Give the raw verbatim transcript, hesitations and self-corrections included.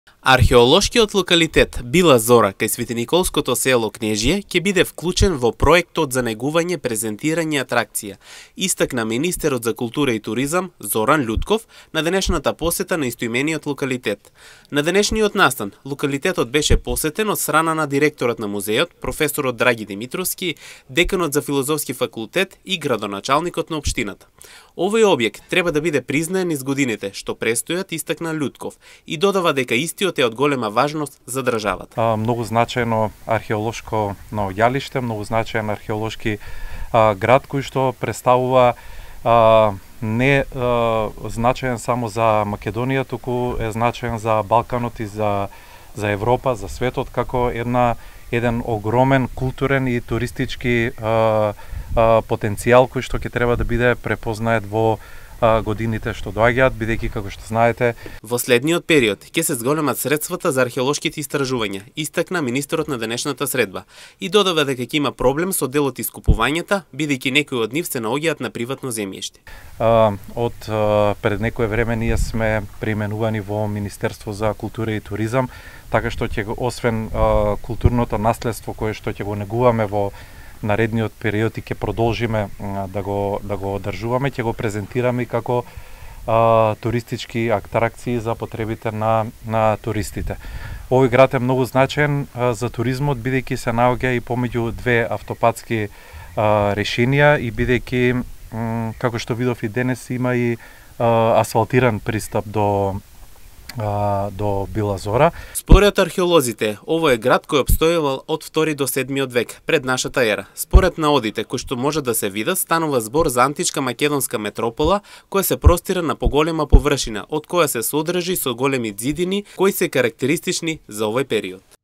Археолошкиот локалитет Била Зора кај Светиниколското село Кнежје ќе биде вклучен во проектот за негување, презентирање и атракција, истакна министерот за култура и туризам Зоран Лутков на денешната посета на истоимениот локалитет. На денешниот настан, локалитетот беше посетен од страна на директорот на музеот, професорот Драги Димитровски, деканот за филозофски факултет и градоначалникот на општината. Овој објект треба да биде признаен низ годините што престојат, истакна Лутков, и додава дека истиот е од голема важност за државата. А, многу значајно археолошко наоѓалиште, многу значаен археолошки а, град кој што представува а, не а, значаен само за Македонија, туку е значаен за Балканот и за за Европа, за светот, како една еден огромен културен и туристички а, а, потенцијал кој што ќе треба да биде препознает во годините што доаѓаат, бидејќи како што знаете, во следниот период ќе се зголемат средствата за археолошките истражувања, истакна министерот на денешната средба, и додава дека ќе има проблем со дел од искупувањата, бидејќи некои од нив се наоѓаат на приватно земјиште. Од а, пред некое време ние сме преименувани во Министерство за култура и туризам, така што ќе освен а, културното наследство кое што ќе го негуваме во наредниот период и ќе продолжиме да го да го одржуваме, ќе го презентираме како а, туристички атракции за потребите на на туристите. Овој град е многу значаен а, за туризмот, бидејќи се наоѓа и помеѓу две автопатски а, решенија и бидејќи како што видов и денес има и а, асфалтиран пристап до до Била Зора. Според археолозите, ово е град кој обстојувал од втори до седмиот век пред нашата ера. Според наодите кои што може да се видат, станува збор за античка македонска метропола која се простира на поголема површина, од која се содржи со големи ѕидини кои се карактеристични за овој период.